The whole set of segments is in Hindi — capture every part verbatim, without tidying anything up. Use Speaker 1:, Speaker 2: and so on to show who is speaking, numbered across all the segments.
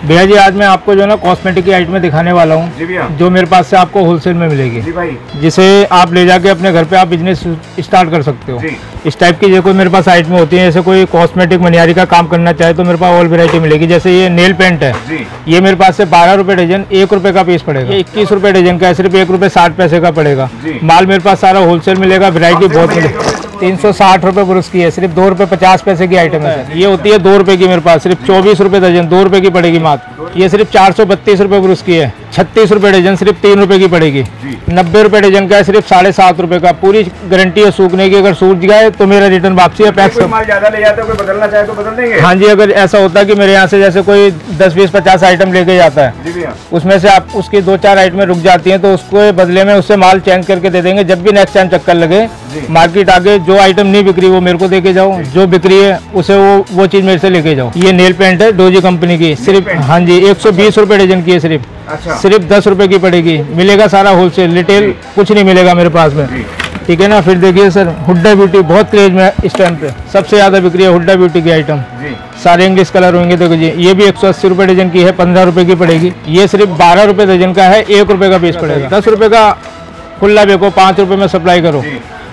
Speaker 1: भैया जी आज मैं आपको जो है ना कॉस्मेटिक की आइटमें दिखाने वाला हूँ, जो मेरे पास से आपको होलसेल में मिलेगी जी भाई, जिसे आप ले जाके अपने घर पे आप बिजनेस स्टार्ट कर सकते हो। इस टाइप की जो कोई मेरे पास आइटमें होती है, जैसे कोई कॉस्मेटिक मनियारी का काम करना चाहे तो मेरे पास ऑल वैरायटी मिलेगी। जैसे ये नेल पेंट है, ये मेरे पास से बारह रुपए डजन एक रुपए का पीस पड़ेगा। ये इक्कीस रुपए डजन का है, सिर्फ एक रुपए साठ पैसे का पड़ेगा। माल मेरे पास सारा होलसेल मिलेगा, वैरायटी बहुत मिलेगी। तीन सौ साठ रुपए पुरुष की है, सिर्फ दो रुपए पचास पैसे की आइटम है। ये होती है दो रुपए की, मेरे पास सिर्फ चौबीस रुपए दर्जन दो रुपए की पड़ेगी मात्र। ये सिर्फ चार सौ बत्तीस रुपए पुरुष की है, छत्तीस रुपए डजन सिर्फ तीन रुपए की पड़ेगी। नब्बे रुपए डजन का है, सिर्फ साढ़े सात रुपए का। पूरी गारंटी है सूखने की, अगर सूख गए तो मेरा रिटर्न वापसी है। पैक्स
Speaker 2: माल ज्यादा ले जाते हो, कोई बदलना चाहे तो बदल देंगे।
Speaker 1: हाँ जी, अगर ऐसा होता है कि मेरे यहाँ से जैसे कोई दस बीस पचास आइटम लेके जाता है, उसमें से आप उसकी दो चार आइटमें रुक जाती हैं तो उसको बदले में उससे माल चेंज करके दे देंगे। जब भी नेक्स्ट टाइम चक्कर लगे मार्केट आगे, जो आइटम नहीं बिक्री वो मेरे को देके जाओ, जो बिक्री है उसे वो वो चीज मेरे से लेके जाओ। ये नेल पेंट है डोजी कंपनी की, सिर्फ हाँ जी एक सौ बीस रुपए डजन की है, सिर्फ
Speaker 2: अच्छा।
Speaker 1: सिर्फ दस रुपए की पड़ेगी। मिलेगा सारा होलसेल, रिटेल कुछ नहीं मिलेगा मेरे पास में, ठीक है ना। फिर देखिए सर, हुड्डा ब्यूटी बहुत क्रेज में इस टाइम पे, सबसे ज्यादा बिक्री है हुड्डा ब्यूटी की आइटम। सारे इंग्लिश कलर होंगे। देखो जी, ये भी एक सौ अस्सी रुपए डजन की है, पंद्रह रुपए की पड़ेगी। ये सिर्फ बारह रुपए डजन का है, एक रुपए का पीस पड़ेगा। दस रुपए का खुला बेको, पाँच रुपए में सप्लाई करो,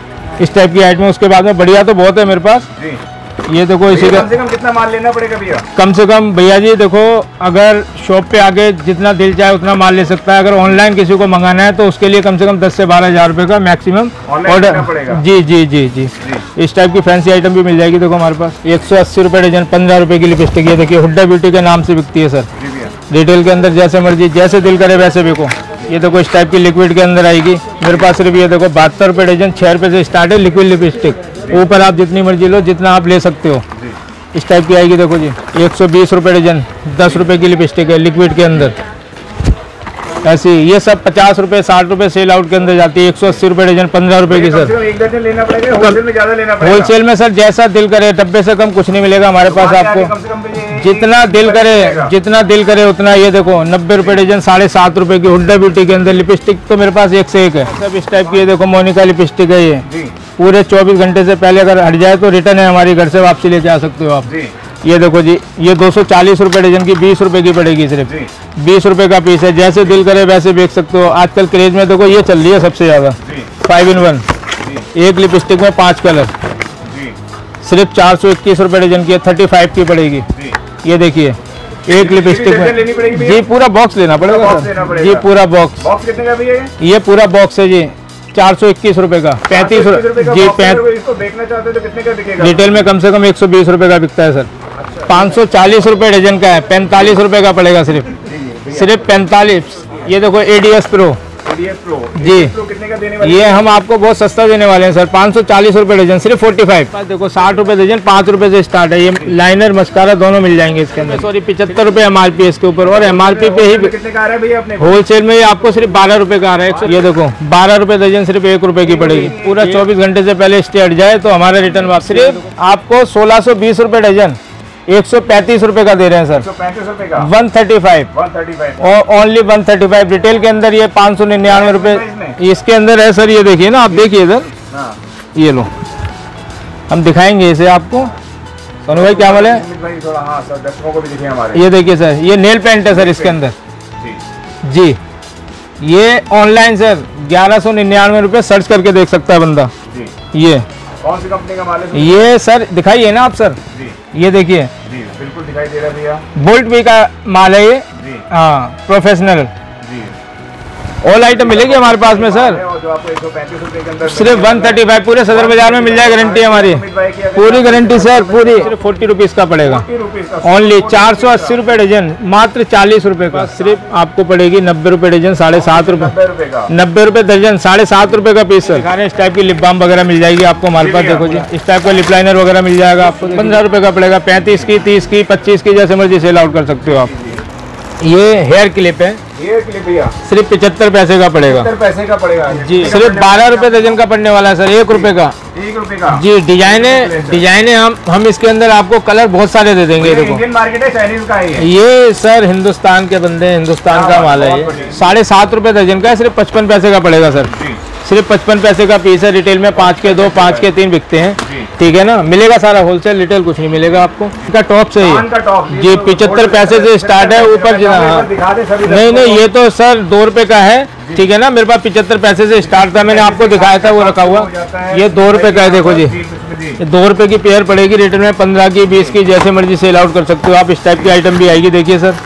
Speaker 1: इस टाइप की आइटम। उसके बाद में बढ़िया तो बहुत है मेरे पास। ये देखो, इसी का
Speaker 2: कम से कम कितना माल लेना पड़ेगा भैया?
Speaker 1: कम से कम भैया जी देखो, अगर शॉप पे आके जितना दिल चाहे उतना माल ले सकता है। अगर ऑनलाइन किसी को मंगाना है तो उसके लिए कम से कम दस से बारह हजार रुपए का मैक्सिमम ऑर्डर। जी जी जी जी इस टाइप की फैंसी आइटम भी मिल जाएगी। देखो हमारे पास एक सौ अस्सी रुपए डजन पंद्रह रुपए की लिपस्टिक। ये देखिए, हुड्डा ब्यूटी के नाम से बिकती है सर। रिटेल के अंदर जैसे मर्जी, जैसे दिल करे वैसे बिको। ये देखो, इस टाइप की लिक्विड के अंदर आएगी मेरे पास। सिर्फ ये देखो बहत्तर रुपए डजन, छह रुपए से स्टार्ट है लिक्विड लिपस्टिक। ऊपर आप जितनी मर्जी लो, जितना आप ले सकते हो, इस टाइप की आएगी। देखो जी, एक सौ बीस रुपए डजन, दस रुपए की लिपस्टिक है लिक्विड के अंदर। ऐसी ये सब पचास रुपए साठ रुपए सेल आउट के अंदर जाती है। एक सौ अस्सी रुपए डजन, पंद्रह रुपए की सर।
Speaker 2: एक दर्जन लेना पड़ेगा, होलसेल में ज्यादा लेना पड़ेगा।
Speaker 1: होलसेल में सर जैसा दिल करे, डब्बे से कम कुछ नहीं मिलेगा हमारे पास आपको। जितना दिल करे, जितना दिल करे उतना। ये देखो, नब्बे रुपए डजन, साढ़े सात रुपए की हुड्डा ब्यूटी के अंदर लिपस्टिक तो मेरे पास एक से एक है सब इस टाइप की। ये देखो, मोनिका लिपस्टिक है। ये पूरे चौबीस घंटे से पहले अगर हट जाए तो रिटर्न है, हमारी घर से वापसी लेके आ सकते हो आप। ये देखो जी, ये दो सौ चालीस रुपए डजन की बीस रुपए की पड़ेगी, सिर्फ बीस रुपए का पीस है। जैसे दिल करे वैसे बेच सकते हो। आजकल क्रेज में देखो ये चल रही है सबसे ज्यादा, फाइव इन वन, एक लिपस्टिक में पांच कलर, सिर्फ चार सौ इक्कीस रुपए डजन की है, थर्टी फाइव की पड़ेगी। ये देखिए, एक लिपस्टिक में जी पूरा बॉक्स लेना पड़ेगा सर जी, पूरा बॉक्स।
Speaker 2: बॉक्स कितने का भैया?
Speaker 1: ये पूरा बॉक्स है जी, चार सौ इक्कीस रुपए का, पैंतीस जी।
Speaker 2: इसको देखना चाहते तो कितने का बिकेगा?
Speaker 1: रिटेल में कम से कम एक सौ बीस रुपए का बिकता है सर। पाँच सौ चालीस रुपए डजन का है, पैंतालीस रुपए का पड़ेगा सिर्फ, सिर्फ पैंतालीस। ये देखो, एडीएस प्रो जी,
Speaker 2: कितने का देने वाले?
Speaker 1: ये हम आपको बहुत सस्ता देने वाले हैं सर, पाँच सौ चालीस रुपए डजन, सिर्फ पैंतालीस। देखो, साठ रुपए डजन, पाँच रुपए से स्टार्ट है। ये लाइनर मस्कारा दोनों मिल जाएंगे इसके अंदर। सॉरी, पिछहत्तर रुपए एमआरपी है इसके ऊपर, और एमआरपी पे ही
Speaker 2: कितने का आ रहा है भैया अपने?
Speaker 1: होलसेल में ये आपको सिर्फ बारह रुपए का आ रहा है। ये देखो, बारह रुपए डजन, सिर्फ एक रुपए की पड़ेगी। पूरा चौबीस घंटे से पहले स्टे हट जाए तो हमारा रिटर्न वापस। सिर्फ आपको सोलह सौ बीस रुपए डजन, एक सौ पैंतीस रुपए का दे रहे हैं सर, वन थर्टी फाइव और only one thirty five. Retail के अंदर ये पाँच सौ निन्यानवे रुपए इसके अंदर है सर। ये देखिए ना, आप देखिए इधर, ये लो, हम दिखाएंगे इसे आपको। सोनू भाई क्या बोले? ये देखिए सर, ये नेल पेंट है सर इसके अंदर जी। ये ऑनलाइन सर ग्यारह सौ निन्यानवे रुपए सर्च करके देख सकता है बंदा। ये
Speaker 2: कौन सी कंपनी का माल है?
Speaker 1: ये सर दिखाइए ना आप सर, ये देखिए,
Speaker 2: बिल्कुल दिखाई दे रहा है भैया।
Speaker 1: बोल्ट भी का माल है ये, हाँ, प्रोफेशनल। ऑल आइटम मिलेगी हमारे पास में सर,
Speaker 2: जो आपको एक सौ पैंतीस रुपए के अंदर
Speaker 1: सिर्फ वन थर्टी फाइव पूरे सदर बाजार में मिल जाए, गारंटी हमारी, पूरी गारंटी सर, पूरी। सिर्फ फोर्टी रुपीज का पड़ेगा ओनली, चार सौ अस्सी रुपए डजन, मात्र चालीस रुपए का। सिर्फ आपको पड़ेगी नब्बे रुपए डजन, साढ़े सात रुपए, नब्बे रुपए दर्जन, साढ़े सात रुपए का पीस सर। इस टाइप की लिप बाम वगैरह मिल जाएगी आपको हमारे पास। देखो जी, इस टाइप का लिप लाइनर वगैरह मिल जाएगा आपको, पंद्रह रुपए का पड़ेगा, पैंतीस की, तीस की, पच्चीस की, जैसे मर्जी सेल आउट कर सकते हो आप। ये हेयर क्लिप है,
Speaker 2: हेयर क्लिप भैया,
Speaker 1: सिर्फ पिछहत्तर पैसे का पड़ेगा,
Speaker 2: पैसे का पड़ेगा
Speaker 1: जी। सिर्फ बारह रुपए दर्जन का पड़ने वाला है सर, एक रुपए का,
Speaker 2: एक रुपए का
Speaker 1: जी। डिजाइने डिजाइने हम हम इसके अंदर आपको कलर बहुत सारे दे देंगे। देखो,
Speaker 2: इंडियन मार्केट है, चाइनीज का है
Speaker 1: ये सर, हिंदुस्तान के बंदे, हिंदुस्तान का माल है ये। साढ़े सात रुपए दर्जन का है, सिर्फ पचपन पैसे का पड़ेगा सर, सिर्फ पचपन पैसे का पीस है। रिटेल में पाँच के दो, पाँच के तीन बिकते हैं, ठीक है ना। मिलेगा सारा होलसेल, रिटेल कुछ नहीं मिलेगा आपको। इनका टॉप से ही जी पिचहत्तर पैसे से स्टार्ट है ऊपर। नहीं नहीं, ये तो सर दो रुपए का है, ठीक है ना। मेरे पास पिचहत्तर पैसे से स्टार्ट था, मैंने आपको दिखाया था वो रखा हुआ। ये दो रुपए का है, देखो जी, ये दो रुपए की पेयर पड़ेगी। रिटेल में पंद्रह की, बीस की, जैसे मर्जी सेल आउट कर सकते हो आप। इस टाइप की आइटम भी आएगी, देखिए सर,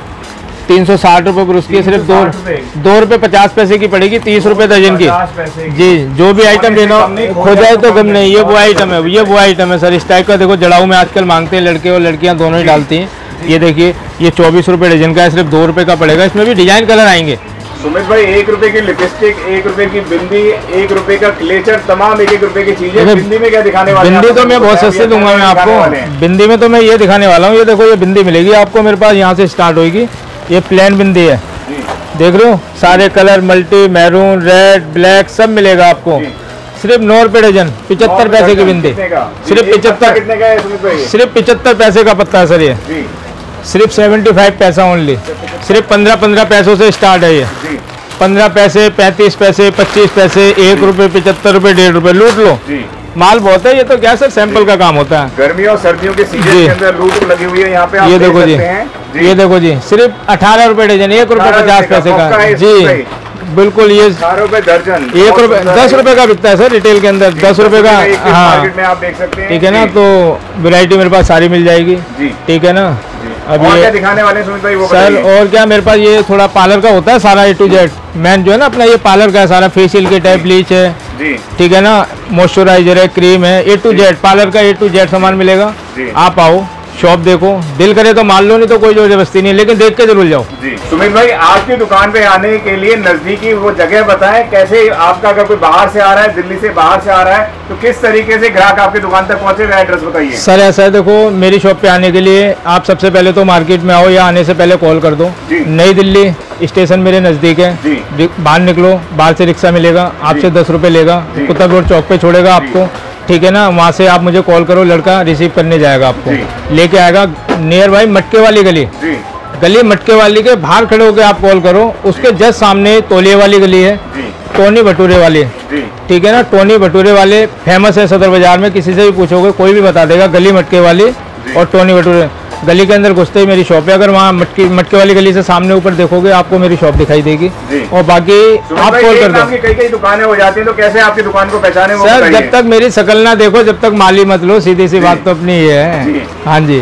Speaker 1: तीन सौ साठ रुपए पर उसकी सिर्फ दो दो रुपए पचास पैसे की पड़ेगी, तीस रुपए दर्जन की जी। जो भी आइटम लेना खो जाए तो कम नहीं, ये वो आइटम है, ये वो आइटम है सर। इस टाइप का देखो, जड़ाऊ में आजकल मांगते हैं लड़के और लड़कियां दोनों ही डालती हैं। ये देखिए, ये चौबीस रुपए डजन का है, सिर्फ दो रुपए का पड़ेगा। इसमें भी डिजाइन कलर आएंगे।
Speaker 2: सुमित भाई, एक रुपए की लिपस्टिक, एक रुपए की बिंदी, एक रुपए का क्लेचर, तमाम एक एक रुपए की चीजें। बिंदी में क्या दिखाने वाले हैं?
Speaker 1: बिंदी तो मैं बहुत सस्ते दूंगा मैं आपको। बिंदी में तो मैं ये दिखाने वाला हूँ, ये देखो, ये बिंदी मिलेगी आपको मेरे पास, यहाँ से स्टार्ट होगी। ये प्लेन बिंदी है, देख रहे हो, सारे colour multi, maroon, red, black सब मिलेगा आपको। सिर्फ नौ रुपए डजन, पिचहत्तर पैसे की बिंदी, सिर्फ पिचहत्तर, सिर्फ पिचहत्तर पैसे का पत्ता है सर। ये सिर्फ सेवेंटी फाइव पैसा ओनली, सिर्फ पंद्रह पंद्रह पैसों से स्टार्ट है। ये पंद्रह पैसे, पैंतीस पैसे, पच्चीस पैसे, एक रुपए, पिचहत्तर रुपए, डेढ़ रुपए, लूट लो। माल बहुत है। ये तो क्या सर, सैंपल का काम होता है।
Speaker 2: गर्मियों और सर्दियों के सीजन के अंदर लूट लगी हुई है यहाँ पे।
Speaker 1: ये देखो जी, ये देखो जी, सिर्फ अठारह रुपए डजन, एक रुपए पचास पैसे का जी, बिल्कुल। ये
Speaker 2: अठारह रुपए दर्जन,
Speaker 1: एक रुपए दस रुपए का बिकता है सर रिटेल के अंदर, दस रुपए का। हाँ,
Speaker 2: आप देख सकते हैं,
Speaker 1: ठीक है ना। तो वैरायटी मेरे पास सारी मिल जाएगी, ठीक है ना।
Speaker 2: अब ये दिखाने वाले सुमित भाई वो
Speaker 1: सर, और क्या मेरे पास ये थोड़ा पार्लर का होता है सारा, ए टू जेड। मैन जो है ना अपना, ये पार्लर का है सारा, फेशियल के टाइप, ब्लीच है, ठीक है ना, मॉइस्चराइजर है, क्रीम है, ए टू जेड पार्लर का, ए टू जेड सामान मिलेगा। आप आओ, शॉप देखो, दिल करे तो मान लो, नहीं तो कोई जबरदस्ती नहीं, लेकिन देख के जरूर जाओ
Speaker 2: जी। सुमित भाई, आपकी दुकान पे आने के लिए नजदीकी वो जगह बताएं, कैसे आपका, अगर कोई बाहर से आ रहा है, दिल्ली से बाहर से आ रहा है, तो किस तरीके से ग्राहक आपकी दुकान तक पहुंचे, वह एड्रेस बताइए।
Speaker 1: सर ऐसा है, देखो, मेरी शॉप पे आने के लिए आप सबसे पहले तो मार्केट में आओ, या आने से पहले कॉल कर दो। नई दिल्ली स्टेशन मेरे नजदीक है, बाहर निकलो, बाहर से रिक्शा मिलेगा, आपसे दस रुपए लेगा, कुतुब रोड चौक पे छोड़ेगा आपको, ठीक है ना। वहाँ से आप मुझे कॉल करो, लड़का रिसीव करने जाएगा आपको, लेके आएगा नियर बाई मटके वाली गली, गली मटके वाली के बाहर खड़े होकर आप कॉल करो। उसके जस्ट सामने तौलिए वाली गली है, टोनी भटूरे वाली, ठीक है ना। टोनी भटूरे वाले फेमस है सदर बाजार में, किसी से भी पूछोगे कोई भी बता देगा, गली मटके वाली और टोनी भटूरे। गली के अंदर घुसते ही मेरी शॉप है। अगर वहाँ मटकी मटके वाली गली से सामने ऊपर देखोगे, आपको मेरी शॉप दिखाई देगी। और बाकी आप कॉल कर दो।
Speaker 2: कई कई दुकानें हो जाती हैं, तो कैसे आपकी दुकान को पहचाने?
Speaker 1: सर, जब तक मेरी शक्ल ना देखो, जब तक माली मत लो, सीधी सी बात तो अपनी ये है। हाँ जी,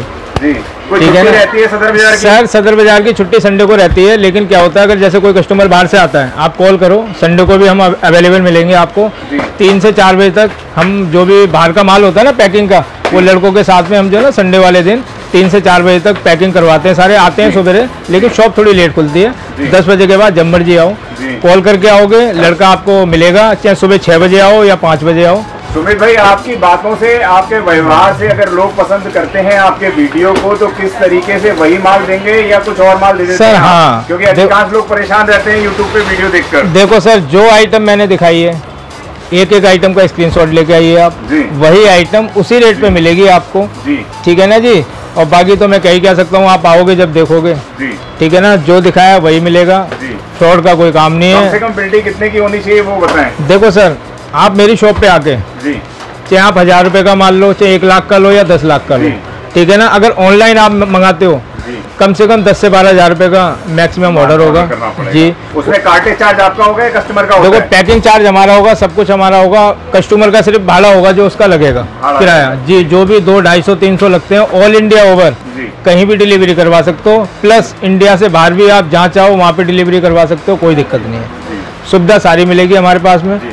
Speaker 2: ठीक है ना। रहती है सदर बाजार की?
Speaker 1: सर, सदर बाजार की छुट्टी संडे को रहती है, लेकिन क्या होता है, अगर जैसे कोई कस्टमर बाहर से आता है, आप कॉल करो, संडे को भी हम अवेलेबल मिलेंगे आपको। तीन से चार बजे तक हम जो भी बाहर का माल होता है ना पैकिंग का, वो लड़कों के साथ में हम जो है ना संडे वाले दिन तीन से चार बजे तक पैकिंग करवाते हैं। सारे आते हैं सुबह, लेकिन शॉप थोड़ी लेट खुलती है। दस बजे के बाद जब मर्जी आओ, कॉल करके आओगे, लड़का आपको मिलेगा, चाहे सुबह छः बजे आओ या पाँच बजे आओ।
Speaker 2: सुमित भाई, आपकी बातों से, आपके व्यवहार से अगर लोग पसंद करते हैं आपके वीडियो को, तो किस तरीके से वही माल देंगे या कुछ और माल दे देते
Speaker 1: सर?
Speaker 2: हैं?
Speaker 1: हाँ,
Speaker 2: क्योंकि अधिकांश लोग परेशान रहते हैं यूट्यूब पे वीडियो देखकर।
Speaker 1: देखो सर, जो आइटम मैंने दिखाई है, एक एक आइटम का स्क्रीनशॉट लेके आइए आप, वही आइटम उसी रेट पे मिलेगी आपको, ठीक है ना जी। और बाकी तो मैं कह ही क्या सकता हूँ, आप आओगे जब देखोगे, ठीक है ना, जो दिखाया वही मिलेगा, फ्रॉड का कोई काम नहीं है।
Speaker 2: कम से कम बिल्डिंग कितने की होनी चाहिए वो बताएं।
Speaker 1: देखो सर, आप मेरी शॉप पे आके चाहे आप हजार रुपए का मान लो, चाहे एक लाख का लो या दस लाख का लो, ठीक है ना। अगर ऑनलाइन आप मंगाते हो, कम से कम दस से बारह हजार रुपए का मैक्सिमम ऑर्डर होगा जी।
Speaker 2: उसमें कार्टेज चार्ज आपका होगा या कस्टमर का होगा?
Speaker 1: देखो, पैकिंग चार्ज हमारा होगा, सब कुछ हमारा होगा, कस्टमर का सिर्फ भाड़ा होगा जो उसका लगेगा किराया जी। जो भी दो ढाई सौ तीन सौ लगते हैं, ऑल इंडिया ओवर कहीं भी डिलीवरी करवा सकते हो। प्लस इंडिया से बाहर भी आप जहाँ चाहो वहाँ पे डिलीवरी करवा सकते हो, कोई दिक्कत नहीं है। सुविधा सारी मिलेगी हमारे पास में।